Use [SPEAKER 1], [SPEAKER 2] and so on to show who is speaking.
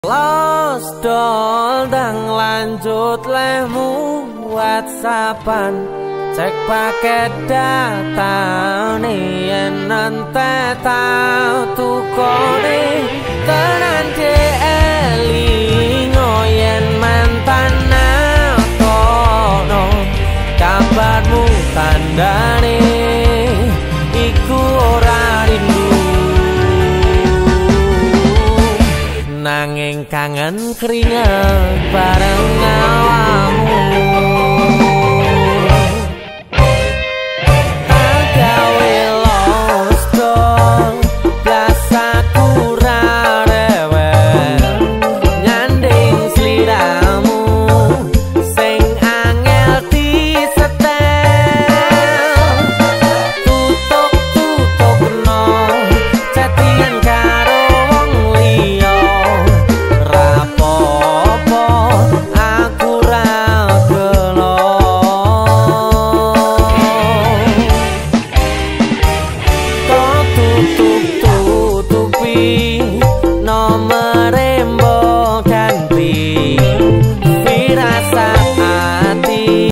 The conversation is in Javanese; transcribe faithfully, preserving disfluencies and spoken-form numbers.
[SPEAKER 1] Los dol dang lanjut lemu WhatsAppan cek paket data nih yen nante tau tukone tenan de elingo yen mantan kono kabarmu tandane iku ora rindu nanging kangen keringet bareng awakmu. Tutup